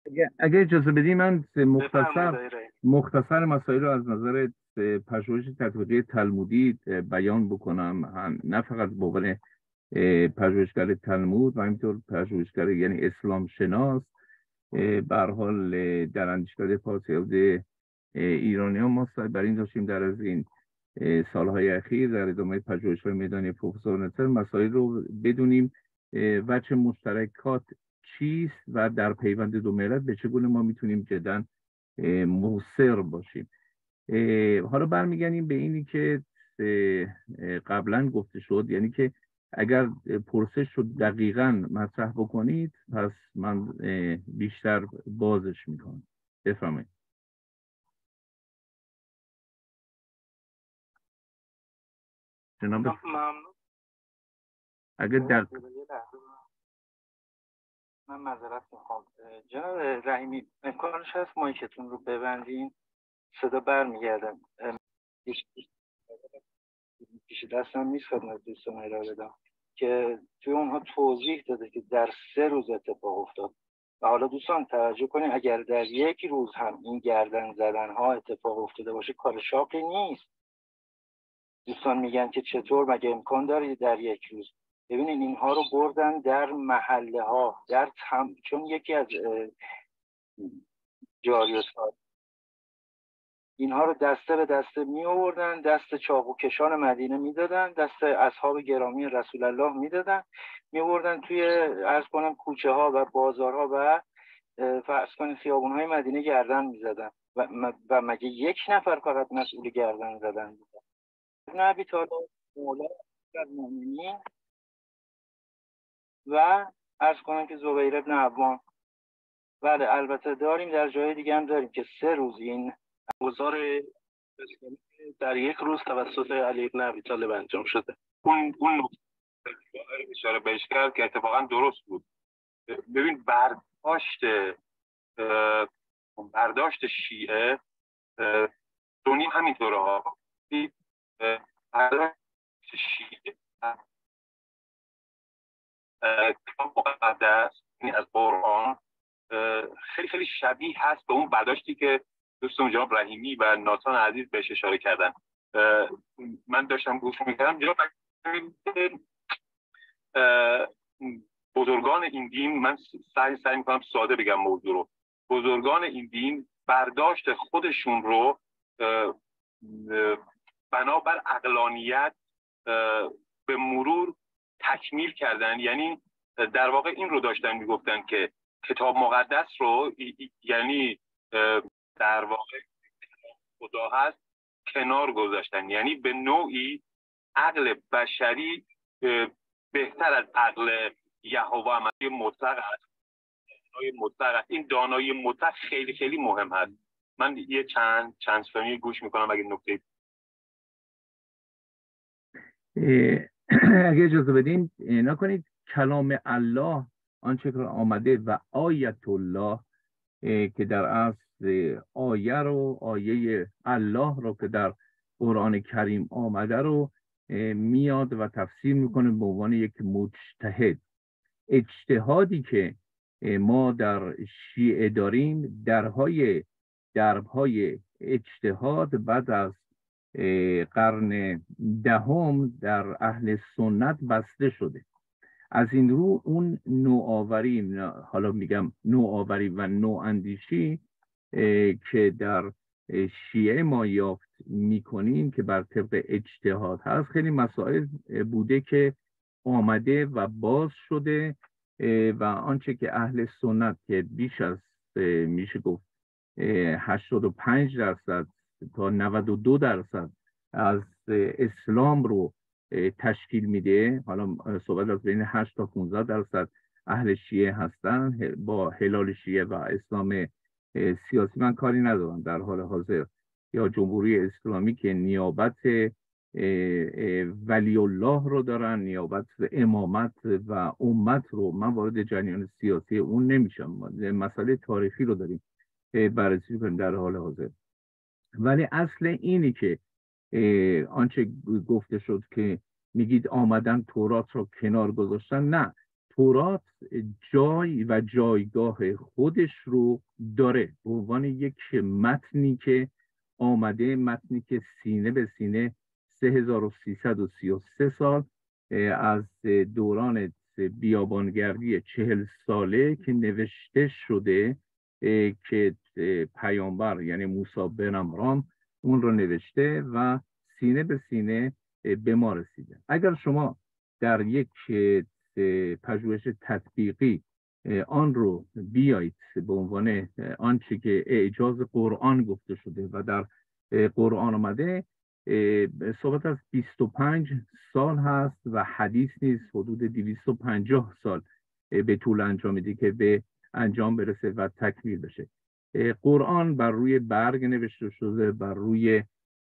اگه اجازه بدی من بفرمایید آقای رئیس. مختصر مسائل رو از نظر پژوهش تطبیقی تلمودی بیان بکنم، نه فقط به عنوان پژوهشگر تلمود و همینطور پژوهشگر یعنی اسلام شناس. به هر حال در اندیشکده پارسیاد ایرانی ها ما سعی بر این داشتیم در از این سالهای اخیر در ادامه پژوهش‌های میدانی پروفسور نصر مسائل رو بدونیم وجه مشترکات چیست و در پیوند دو ملت به چگونه ما میتونیم جدا موثر باشیم. حالا برمیگردیم به اینی که قبلا گفته شد، یعنی که اگر پرسش رو دقیقاً مطرح بکنید پس من بیشتر بازش میکنم. بفرمایید. جناب اگر من معذرت میخوام جناب رحیمی، امکانش هست مایکتون رو ببندین؟ صدا برمیگردم. پیش دستم نیست خدمت دوستان ارائه بدم که توی اونها توضیح داده که در 3 روز اتفاق افتاد و حالا دوستان توجه کنین اگر در 1 روز هم این گردن زدن ها اتفاق افتاده باشه کار شاقی نیست. دوستان میگن که چطور مگه امکان داره در 1 روز؟ ببینین اینها رو بردن در محله ها چون یکی از جاریوسات اینها رو دسته به دسته می آوردن، دست چاقوکشان مدینه میدادن، دست اصحاب گرامی رسول الله میدادن، می آوردن توی عرض کنم کوچه ها و بازارها و فرض کنید خیابون های مدینه گردن میزدن و مگه یک نفر فقط مسئول گردن زدن بودن؟ نبی طالب مولا المؤمنین و عرض کنم که زبیر ابن عوام. بله البته داریم در جای دیگه هم داریم که 3 روز این گزار در 1 روز توسط علی بن ابی طالب انجام شده. اون اشاره بهش کرد که اتفاقا درست بود. ببین برداشت شیعه سنی همینطوره ها. برداشت شیعه کتاب مقدس از قرآن خیلی خیلی شبیه هست به اون برداشتی که دوستم جناب رحیمی و ناتان عزیز بهش اشاره کردن. من داشتم گوش میکردم جناب بزرگان این دین، من سعی میکنم ساده بگم موضوع رو، بزرگان این دین برداشت خودشون رو بنابر عقلانیت به مرور تکمیل کردن. یعنی در واقع این رو داشتن میگفتن که کتاب مقدس رو یعنی در واقع خدا هست کنار گذاشتن، یعنی به نوعی عقل بشری بهتر از عقل یهوه عملی مطلق است. این دانایی مطلق خیلی خیلی مهم هست. من یه چند ثانیه گوش میکنم اگه نکته اگه اجازه بدین نکنید کلام الله آنچه که آمده و آیت الله که در اصل آیه الله رو که در قرآن کریم آمده رو میاد و تفسیر میکنه به عنوان یک مجتهد. اجتهادی که ما در شیعه داریم دربهای اجتهاد بعد از قرن 10 در اهل سنت بسته شده. از این رو اون نوآوری، حالا میگم نوآوری و نواندیشی که در شیعه ما یافت میکنیم که بر طبق اجتهاد هست، خیلی مسائل بوده که آمده و باز شده و آنچه که اهل سنت که بیش از میشه گفت 85% تا 92% از اسلام رو تشکیل میده، حالا صحبت از بین 8 تا 15% اهل شیعه هستن. با هلال شیعه و اسلام سیاسی من کاری ندارم در حال حاضر، یا جمهوری اسلامی که نیابت ولی الله رو دارن، نیابت امامت و امت رو، من وارد جریان سیاسی اون نمیشم. مسئله تاریخی رو داریم بررسی کنیم در حال حاضر. ولی اصل اینی که آنچه گفته شد که میگید آمدن تورات رو کنار گذاشتن، نه، تورات جای و جایگاه خودش رو داره به عنوان یک متنی که آمده، متنی که سینه به سینه 3333 سال از دوران بیابانگردی 40 ساله که نوشته شده، که پیامبر یعنی موسی بن عمران اون رو نوشته و سینه به سینه به ما رسیده. اگر شما در یک پژوهش تطبیقی آن رو بیایید به عنوان آنچه که اعجاز قرآن گفته شده و در قرآن آمده، صحبت از 25 سال هست و حدیث نیست، حدود 250 سال به طول انجام میده که به انجام برسه و تکمیل بشه. قرآن بر روی برگ نوشته شده، بر روی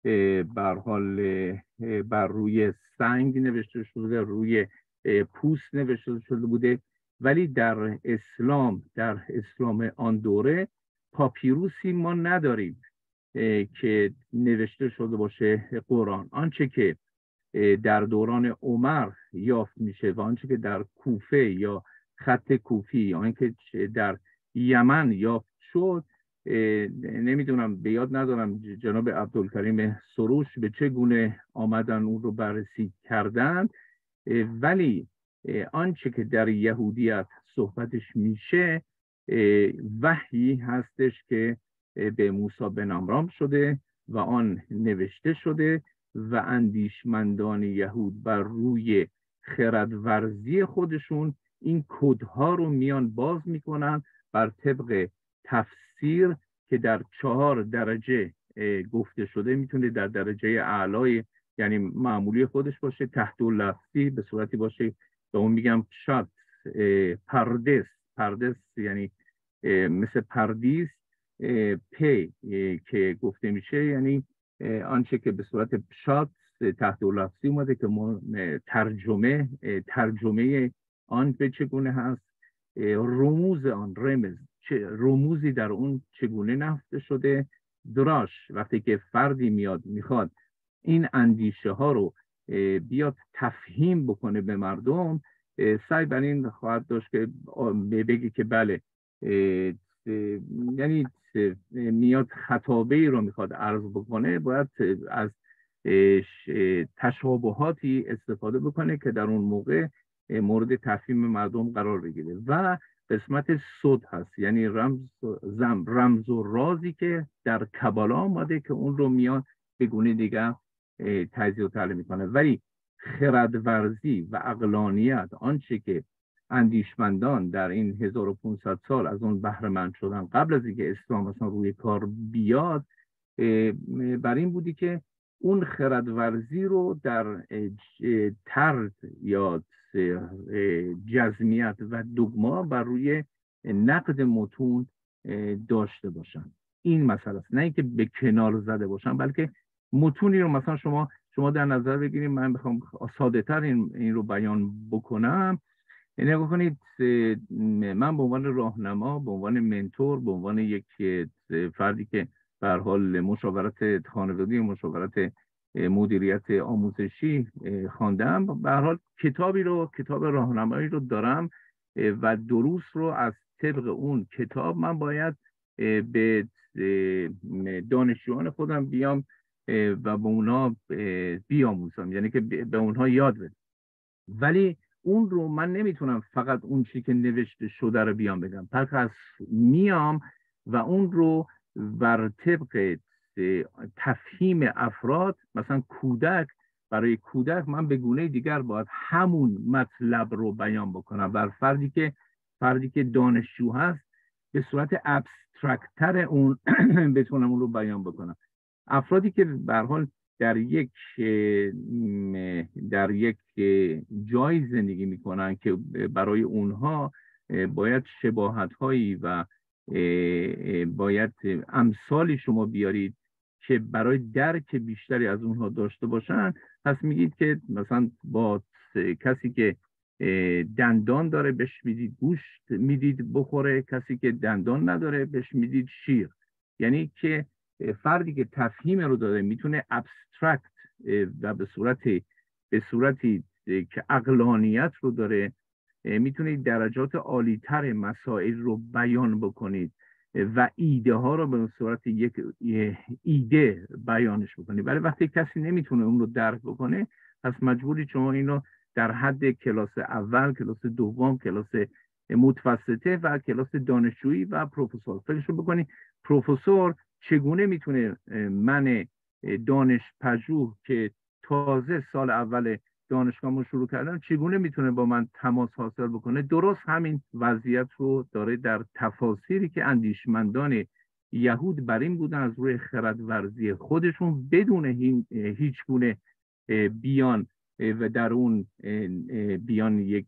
بر روی سنگ نوشته شده، روی پوست نوشته شده بوده، ولی در اسلام آن دوره پاپیروسی ما نداریم که نوشته شده باشه قرآن. آنچه که در دوران عمر یافت میشه و آنچه که در کوفه یا خط کوفی یا آنچه در یمن یافت شد، نمیدونم، به یاد ندارم جناب عبدالکریم سروش به چه گونه آمدن اون رو بررسی کردن، ولی آنچه که در یهودیت صحبتش میشه وحی هستش که به موسی بن عمران شده و آن نوشته شده و اندیشمندان یهود بر روی خردورزی خودشون این کدها رو میان باز میکنن بر طبق تفسیر که در 4 درجه گفته شده. میتونه در درجه اعلای یعنی معمولی خودش باشه، تحت لفظی به صورتی باشه به اون میگم شات، پردس یعنی مثل پردیس، پی که گفته میشه یعنی آنچه که به صورت شات تحت لفظی اومده که ترجمه آن به چگونه هست، رموز آن، چه رموزی در اون چگونه نهفته شده. دراش وقتی که فردی میخواد این اندیشه ها رو بیاد تفهیم بکنه به مردم، سعی بر این خواهد داشت که بگی که بله، یعنی میاد خطابه‌ای رو میخواد عرض بکنه، باید از تشابهاتی استفاده بکنه که در اون موقع مورد تفهیم مردم قرار بگیره. و قسمت صد هست، یعنی رمز و رازی که در کبالا آمده که اون رو میاد به گونه دیگر تجزیه و تحلیل میکنه. ولی خردورزی و عقلانیت، آنچه که اندیشمندان در این 1500 سال از اون بهره مند شدن قبل از اینکه اسلام اصلا روی کار بیاد، بر این بودی که اون خردورزی رو در طرد یا جزمیت و دوگما بر روی نقد متون داشته باشن. این مسئله است، نه اینکه به کنار زده باشن، بلکه متونی رو مثلا شما در نظر بگیریم. من بخوام ساده تر این رو بیان بکنم، نگاه کنید، من به عنوان راهنما، به عنوان منتور، به عنوان یک فردی که به هر حال مشاورت خانوادگی، مشاورت مدیریت آموزشی خواندم، به هر حال کتاب راهنمایی رو دارم و دروس رو از طبق اون کتاب من باید به دانشجویان خودم بیام و به اونها بیاموزم، یعنی که به اونها یاد بدم. ولی اون رو من نمیتونم فقط اون چیزی که نوشته شده رو بیام بگم، پس میام و اون رو بر طبق تفهیم افراد، مثلا کودک، برای کودک من به گونه دیگر باید همون مطلب رو بیان بکنم. بر فردی که دانشجو هست به صورت ابسترکتر اون بتونم اون رو بیان بکنم. افرادی که به هر حال در یک جای زندگی میکنن که برای اونها باید شباهت هایی و باید امثالی شما بیارید که برای درک بیشتری از اونها داشته باشن، پس میگید که مثلا با کسی که دندان داره بهش میدید گوشت میدید بخوره، کسی که دندان نداره بهش میدید شیر. یعنی که فردی که تفهیم رو داره میتونه ابسترکت و به صورتی که عقلانیت رو داره میتونید درجات عالی‌تر مسائل رو بیان بکنید و ایده ها رو به صورت یک ایده بیانش بکنید. ولی وقتی کسی نمیتونه اون رو درک بکنه، پس مجبوری شما این رو در حد کلاس اول، کلاس دوم، کلاس متوسطه و کلاس دانشجویی و پروفسور فکرشو بکنید. پروفسور چگونه میتونه من دانش پژوه که تازه سال اول دانشگاهمو شروع کردم، چگونه میتونه با من تماس حاصل بکنه؟ درست همین وضعیت رو داره در تفاسیری که اندیشمندان یهود بر این بودن از روی خردورزی خودشون بدون هیچ گونه بیان و در اون بیان یک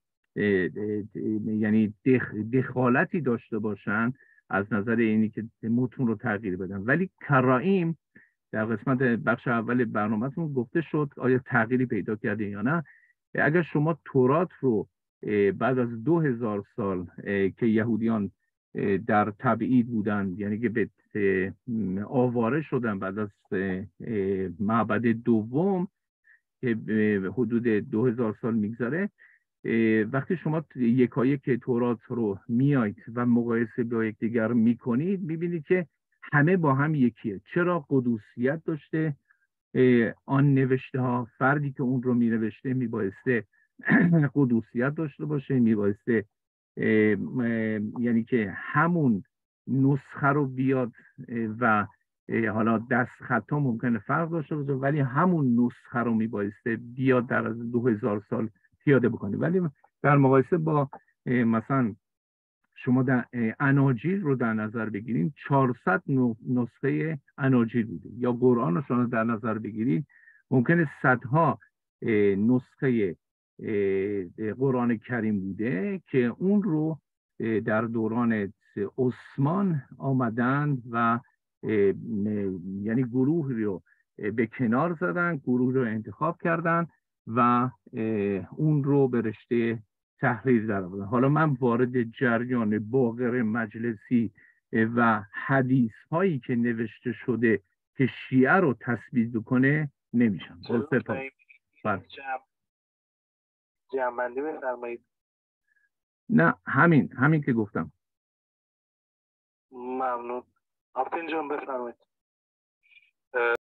یعنی دخالتی داشته باشن از نظر اینی که متون رو تغییر بدن. ولی کرایم در قسمت بخش اول برنامه‌تون گفته شد آیا تغییری پیدا کرده یا نه. اگر شما تورات رو بعد از 2000 سال که یهودیان در تبعید بودن، یعنی که به آواره شدن بعد از معبد دوم که حدود 2000 سال میگذره، وقتی شما یکایک تورات رو میایید و مقایسه با یکدیگر میکنید، میبینید که همه با هم یکیه. چرا؟ قدوسیت داشته آن نوشته ها. فردی که اون رو می میبایسته قدوسیت داشته باشه، میبایسته یعنی که همون نسخه رو بیاد و حالا دست خطا ممکنه فرق داشته باشه، ولی همون نسخه رو میبایسته بیاد در از 2000 سال پیاده بکنه. ولی در مقایسه با مثلا شما در اناجیل رو در نظر بگیرید، 400 نسخه اناجیل بوده، یا قرآن رو شما در نظر بگیرید ممکنه صدها نسخه قرآن کریم بوده که اون رو در دوران عثمان آمدن و یعنی گروه رو به کنار زدن، گروه رو انتخاب کردن و اون رو به رشته تحریر در آوردن. حالا من وارد جریان باقر مجلسی و حدیث هایی که نوشته شده که شیعه رو تثبیت بکنه نمیشم. جمع‌بندی بفرمایید. نه، همین که گفتم. ممنون. آفتین جان بفرمایید.